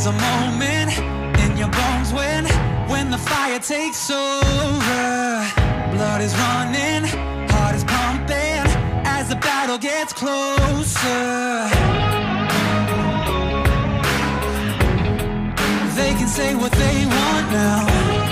There's a moment in your bones when the fire takes over. Blood is running, heart is pumping as the battle gets closer. They can say what they want now,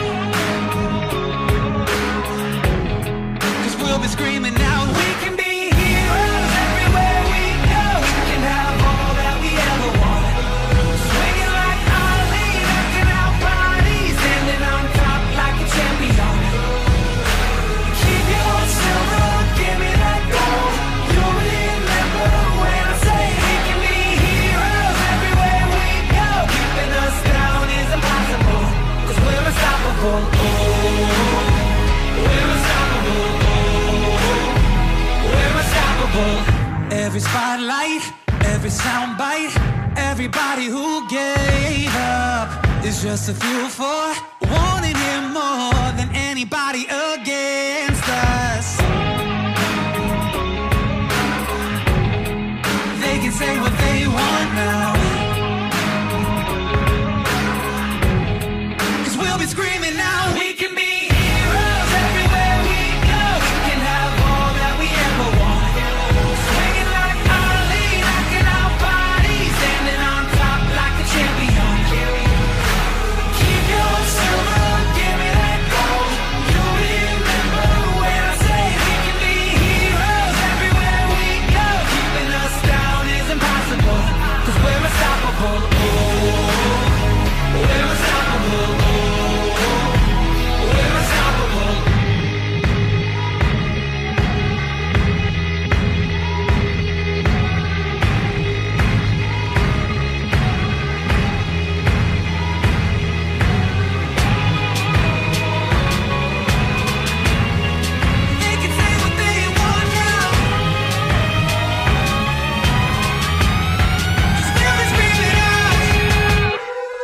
'cause we'll be screaming out, we can be heroes everywhere we go. We can have all that we ever want. Swinging like Ali, knocking out bodies, standing on top like a champion. Keep your silver, give me that gold. You'll remember when I say we can be heroes everywhere we go. Keeping us down is impossible, 'cause we're unstoppable. Oh, we're unstoppable. We're unstoppable. Every spotlight, every soundbite, everybody who gave up is just a fuel for wanting him more than anybody against us. They can say what they want now, 'cause we'll be screaming now, we can be heroes everywhere we go. We can have all that we ever want. Swinging like Ali, knocking out bodies, standing on top like a champion. Keep your silver, give me that gold. You'll remember when I say we can be heroes everywhere we go. Keeping us down is impossible, 'cause we're unstoppable. Oh, we're unstoppable. Oh, we're unstoppable. They can say what they want now, 'cause we'll be screaming out,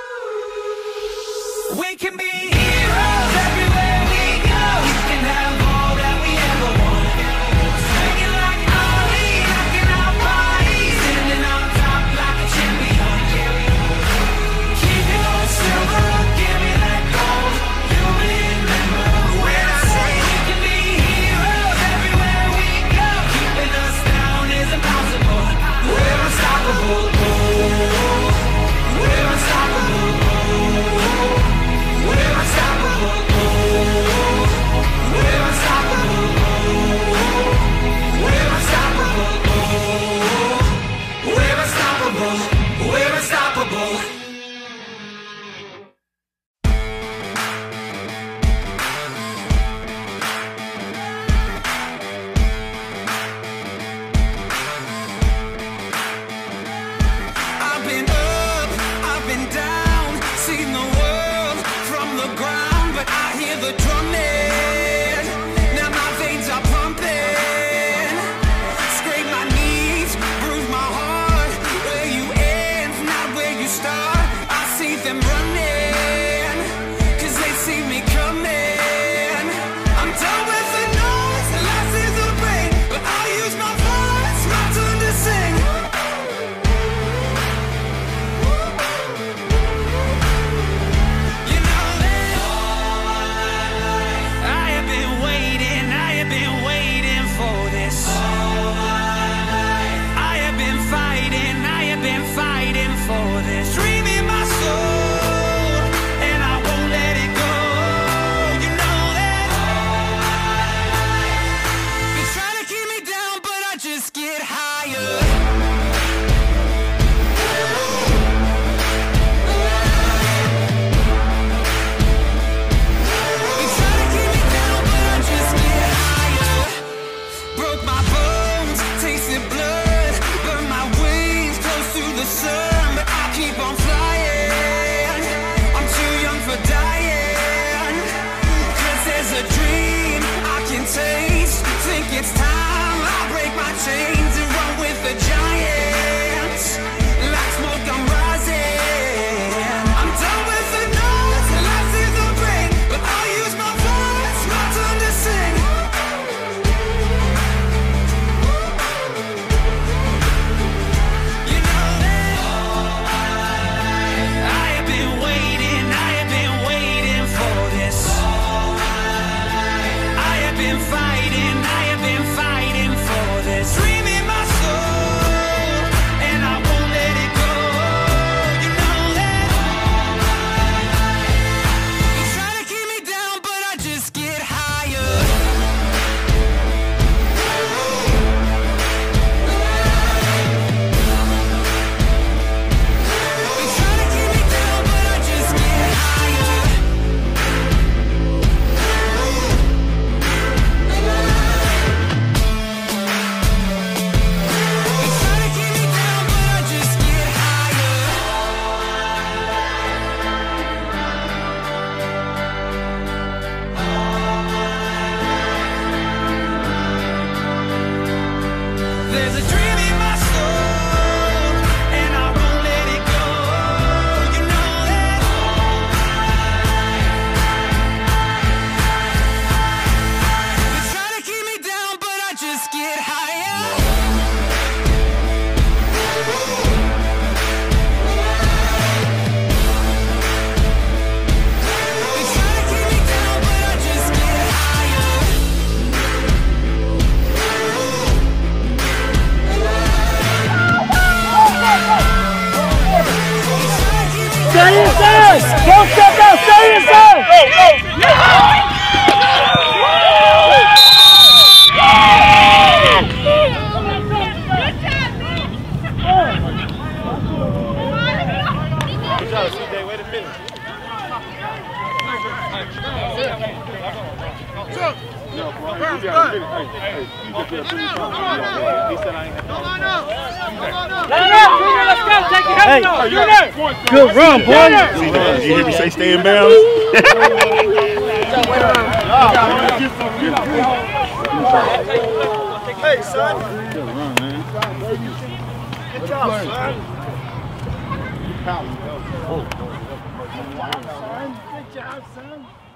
we can be heroes everywhere we go. We can have all that we ever want. Swinging like Ali, knocking out bodies, standing on top like a champion. Keep your silver, give me that gold. You'll remember when I say we can be heroes everywhere we go. Keeping us down is impossible. We're unstoppable. Oh, we're unstoppable. Oh, we're unstoppable. Oh, we're unstoppable. Oh, we're unstoppable. Oh, we're unstoppable. We're unstoppable. I've been up, I've been down, seen the world from the ground, but I hear the drumming. Now my veins are pumping. Scrape my knees, bruise my heart. Where you end, not where you start. I see them running, 'cause they see me coming. I'm done with the noise, last is the break, but I'll use my voice, my turn to sing. You know that I have been waiting for this. I have been fighting for this. Dream in my soul, and I won't let it go. You know that they try to keep me down, but I just get higher. They try to keep me down, but I just get higher. Broke my bones, tasted blood, burned my wings close to the sun, but I keep on flying. I'm too young for dying, 'cause there's a dream I can taste. Think it's time I break my chains and run with the giants. Like smoke, I'm rising. I'm done with the noise, last is the break, but I'll use my voice, my turn to sing. You know that I There's a dream in my soul, and I won't let it go. You know that. They're trying to keep me down, but I just get higher. They're trying to keep me down, but I just get higher. Stay inside! Don't step out! Stay inside! Go, go! Good job, CJ. Wait a minute. Hey, good run, boy. You hear me say stay in bounds? Hey, son. Good run, man. Good job, son. Good job, son.